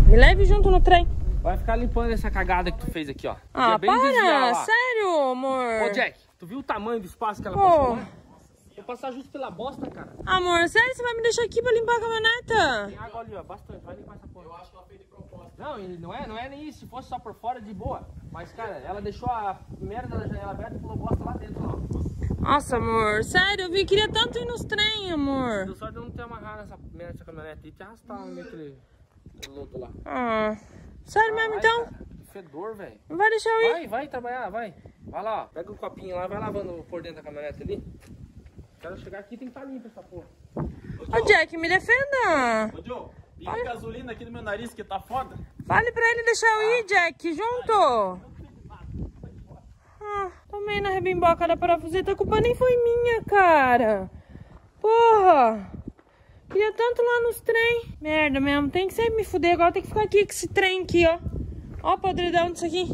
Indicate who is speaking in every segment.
Speaker 1: Me leve junto no trem.
Speaker 2: Vai ficar limpando essa cagada que tu fez aqui, ó.
Speaker 1: Ah, para! Sério, amor?
Speaker 2: Ô, Jack, tu viu o tamanho do espaço que ela passou lá? Vou passar justo pela bosta, cara.
Speaker 1: Amor, sério, você vai me deixar aqui pra limpar a caminhoneta?
Speaker 2: Tem água ali, ó, bastante. Vai limpar essa porra. Eu acho que ela fez de propósito. Não é nem isso. Se fosse só por fora, de boa. Mas, cara, ela deixou a merda da janela aberta e pulou bosta lá dentro, ó.
Speaker 1: Nossa, amor, sério, eu queria tanto ir nos trem, amor.
Speaker 2: Deu sorte de eu não ter amarrado essa merda dessa caminhonete e te arrastar no meio daquele lodo lá.
Speaker 1: Ah, sério mesmo, então?
Speaker 2: Cara, que fedor, velho.
Speaker 1: Não vai deixar eu ir?
Speaker 2: Vai trabalhar, vai. Vai lá, ó. Pega o copinho lá, vai lavando por dentro da caminhonete ali. Quero chegar aqui e tem que estar limpo essa porra.
Speaker 1: Ô, Jack, me defenda.
Speaker 3: Ô, Joe, liga gasolina aqui no meu nariz que tá foda.
Speaker 1: Fale pra ele deixar eu ir, Jack, junto. Tomei na rebimboca da parafuseta, a culpa nem foi minha, cara. Porra. Queria tanto lá nos trem. Merda mesmo, tem que sempre me fuder. Agora tem que ficar aqui com esse trem aqui, ó. Ó o podridão disso aqui.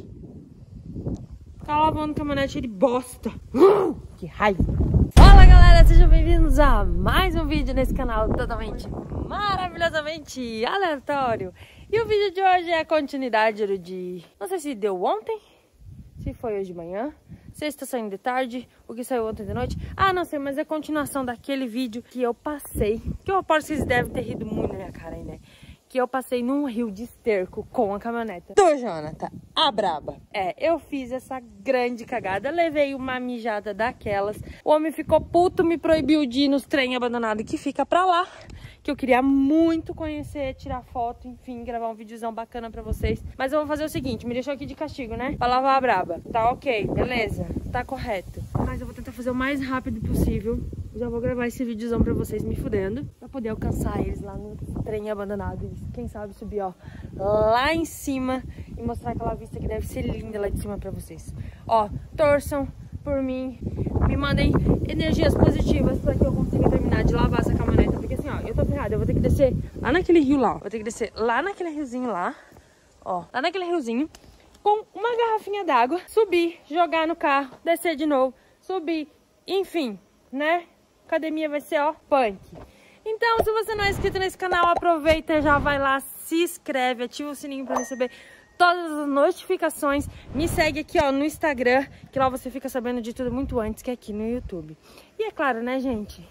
Speaker 1: Ficar lavando caminhonete de bosta. Que raiva. Fala, galera, sejam bem-vindos a mais um vídeo nesse canal totalmente maravilhosamente aleatório. E o vídeo de hoje é a continuidade do de... Não sei se deu ontem, se foi hoje de manhã, se está saindo de tarde, o que saiu ontem de noite. Ah, não sei, mas é a continuação daquele vídeo que eu passei, que eu aposto que vocês devem ter rido muito na minha cara aí, né? Que eu passei num rio de esterco com a caminhoneta do Jonathan, a braba. Eu fiz essa grande cagada, levei uma mijada daquelas. O homem ficou puto, me proibiu de ir nos trem abandonado que fica pra lá. Que eu queria muito conhecer, tirar foto, enfim, gravar um videozão bacana pra vocês. Mas eu vou fazer o seguinte, me deixou aqui de castigo, né? Pra lavar a braba. Tá ok, beleza, tá correto. Mas eu vou tentar fazer o mais rápido possível. Já vou gravar esse videozão pra vocês me fudendo, pra poder alcançar eles lá no trem abandonado. E quem sabe subir, ó, lá em cima e mostrar aquela vista que deve ser linda lá de cima pra vocês. Ó, torçam por mim, me mandem energias positivas pra que eu consiga terminar de lavar essa caminhoneta. Porque assim, ó, eu tô ferrada, eu vou ter que descer lá naquele rio lá, ó. Vou ter que descer lá naquele riozinho lá, ó, lá naquele riozinho, com uma garrafinha d'água, subir, jogar no carro, descer de novo, subir, enfim, né? Academia vai ser, ó, punk. Então, se você não é inscrito nesse canal, aproveita, já vai lá, se inscreve, ativa o sininho pra receber todas as notificações. Me segue aqui, ó, no Instagram, que lá você fica sabendo de tudo muito antes que aqui no YouTube. E é claro, né, gente?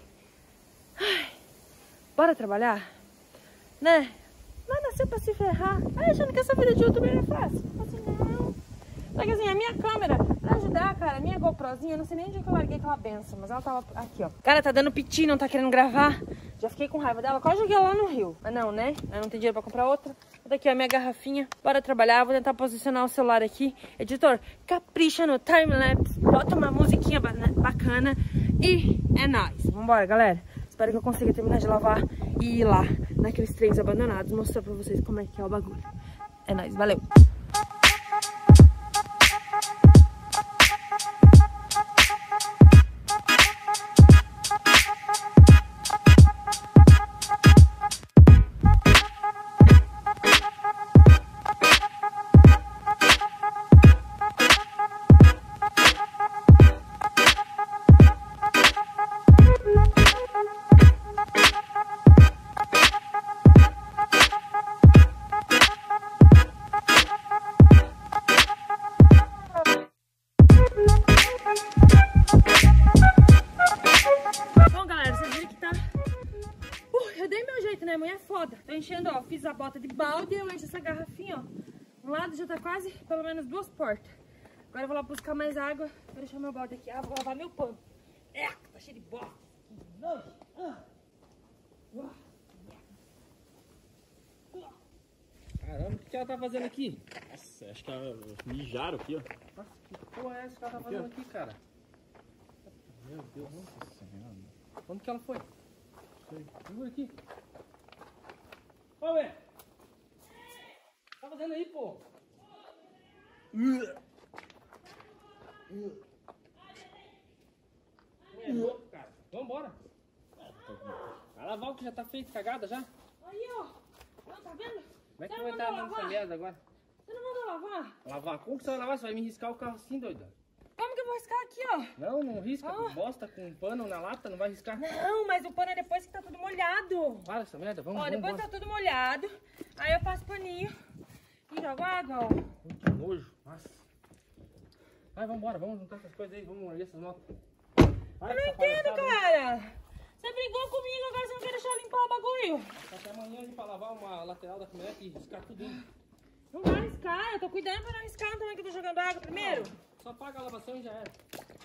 Speaker 1: Ai, bora trabalhar? Né? Não nasceu pra se ferrar. Ai, achando que essa vida de youtuber é fácil. Assim, não. Só que assim, a minha câmera, pra ajudar, cara, a minha GoProzinha, eu não sei nem onde é que eu larguei aquela benção, mas ela tava aqui, ó. Cara, tá dando piti, não tá querendo gravar. Já fiquei com raiva dela, quase joguei ela lá no rio. Mas não, né? Eu não tenho dinheiro pra comprar outra. Vou aqui a minha garrafinha. Bora trabalhar, vou tentar posicionar o celular aqui. Editor, capricha no timelapse, bota uma musiquinha bacana e é nóis. Vambora, galera. Espero que eu consiga terminar de lavar e ir lá naqueles trens abandonados, mostrar pra vocês como é que é o bagulho. É nóis, valeu! Né, mulher foda. Tô enchendo, ó, fiz a bota de balde e eu encho essa garrafinha, ó. Um lado já tá quase, pelo menos 2 portas. Agora eu vou lá buscar mais água. Vou deixar meu balde aqui. Ah, vou lavar meu pano. Tá cheio de bosta.
Speaker 2: Caramba, o que ela tá fazendo aqui?
Speaker 3: Nossa, acho que mijaram aqui, ó.
Speaker 2: Nossa, que porra é essa que ela tá fazendo aqui, cara? Meu Deus, nossa senhora. Onde que ela foi? Segura aqui. Ô, velho. O que tá fazendo aí, pô? É louco, cara. Vambora. Vai lavar o que já tá feito, cagada já.
Speaker 1: Aí, ó. Não, tá vendo?
Speaker 2: Como é que eu vou entrar nessa merda agora?
Speaker 1: Você não mandou lavar?
Speaker 2: Lavar? Como que você vai lavar? Você vai me riscar o carro assim, doida?
Speaker 1: Como que eu vou riscar aqui, ó.
Speaker 2: Não risca. Bosta com pano na lata, não vai riscar.
Speaker 1: Não, mas o pano é depois que tá tudo molhado.
Speaker 2: Para essa merda, vamos.
Speaker 1: Ó, depois tá tudo molhado. Aí eu passo paninho e jogo água, ó.
Speaker 2: Que nojo. Nossa. Vai, vambora, vamos juntar essas coisas aí, vamos erguer essas motos. Vai,
Speaker 1: Eu não entendo, cara. Você brigou comigo, agora você não quer deixar eu limpar o bagulho.
Speaker 2: Até amanhã ali pra lavar uma lateral da caminhonete e riscar tudo.
Speaker 1: Não vai arriscar, eu tô cuidando pra não arriscar também que eu tô jogando água primeiro.
Speaker 2: Só paga a lavação e já era.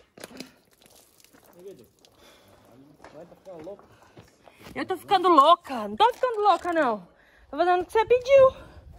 Speaker 2: Vai, tá ficando louco.
Speaker 1: Eu tô ficando louca, não tô ficando louca não. Tô fazendo o que você pediu.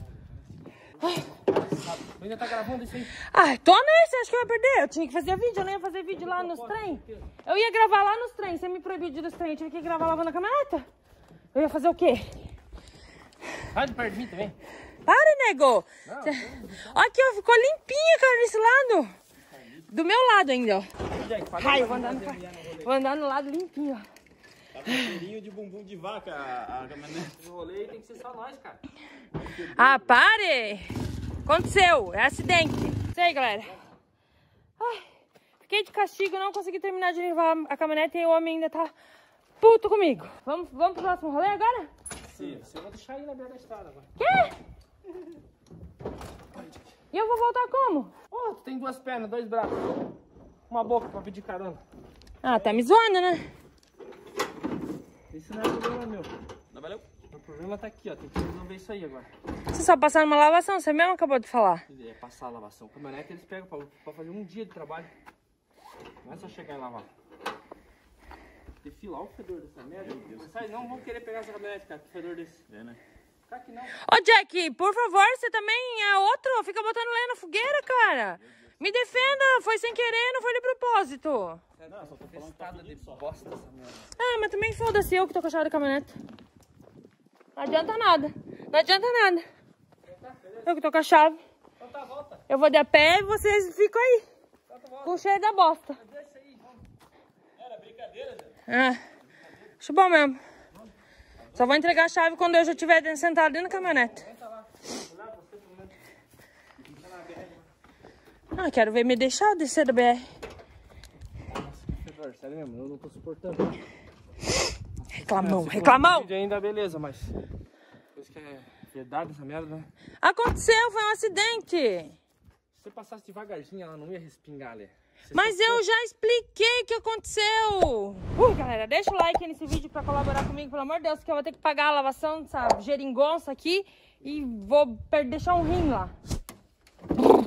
Speaker 2: Ainda tá gravando isso aí?
Speaker 1: Ai, tô nesse, acho que eu ia perder. Eu tinha que fazer vídeo, eu não ia fazer vídeo lá nos trem. Eu ia gravar lá nos trem, você me proibiu de ir nos trem, eu tive que gravar lavando a caminhoneta. Eu ia fazer o quê?
Speaker 2: Sai de perto de mim também.
Speaker 1: Para, nego!
Speaker 2: Não,
Speaker 1: Aqui, ó, ficou limpinha, cara, desse lado. Do meu lado ainda, ó. Ai, eu vou andar no lado limpinho, ó.
Speaker 3: Tá com cheirinho de bumbum de vaca a caminhonete.
Speaker 2: No rolê tem que ser só nós, cara.
Speaker 1: Ah, pare! Aconteceu, é acidente. Isso aí, galera. Ai, fiquei de castigo, não consegui terminar de limpar a caminhonete e o homem ainda tá puto comigo. Vamos pro próximo rolê agora?
Speaker 2: Sim, você vai deixar aí na beira da estrada agora.
Speaker 1: Quê? E eu vou voltar como?
Speaker 2: Ô, tu tem duas pernas, dois braços. Uma boca pra pedir carona.
Speaker 1: Ah, tá me zoando, né?
Speaker 2: Isso não é problema meu.
Speaker 3: Não valeu?
Speaker 2: O problema tá aqui, ó. Tem que resolver isso aí agora.
Speaker 1: Você só passar numa lavação, você mesmo acabou de falar.
Speaker 2: É passar a lavação. O caminhonete eles pegam pra fazer um dia de trabalho. Não é só chegar e lavar. Tem fila, olha o fedor dessa merda. Vocês não vão querer pegar essa caminhonete, cara. Que fedor desse.
Speaker 3: É, né?
Speaker 2: Fica aqui não.
Speaker 1: Ô, Jack, por favor, você também é outro? Fica botando lenha na fogueira, cara. Me defenda, foi sem querer, não foi de propósito.
Speaker 3: Não, só tô falando que tá
Speaker 2: Estada de
Speaker 3: pedindo só.
Speaker 2: bosta essa merda.
Speaker 1: Ah, mas também foda-se eu que tô com a chave da caminhonete. Não adianta nada. Não adianta nada. Eu que tô com a chave.
Speaker 2: Então tá, volta.
Speaker 1: Eu vou de a pé e vocês ficam aí.
Speaker 2: Então tá, volta.
Speaker 1: Com o cheiro da bosta.
Speaker 2: Deixa aí, vamos.
Speaker 3: Era brincadeira, Zé.
Speaker 1: Ah, acho bom mesmo. Só vou entregar a chave quando eu já estiver sentado dentro da caminhonete.
Speaker 2: Senta lá. Olhar você pelo menos. Fica na BR.
Speaker 1: Ah, quero ver me deixar descer da BR.
Speaker 2: Nossa, que fedor. Sério mesmo, eu não tô suportando.
Speaker 1: Reclamão,
Speaker 2: Se for
Speaker 1: reclamão.
Speaker 2: um vídeo ainda, beleza, mas... Coisa que é verdade essa merda, né?
Speaker 1: Aconteceu, foi um acidente.
Speaker 2: Se você passasse devagarzinho, ela não ia respingar ali.
Speaker 1: Mas eu já expliquei o que aconteceu. Galera, deixa o like nesse vídeo pra colaborar comigo, pelo amor de Deus, que eu vou ter que pagar a lavação dessa geringonça aqui e vou deixar um rim lá.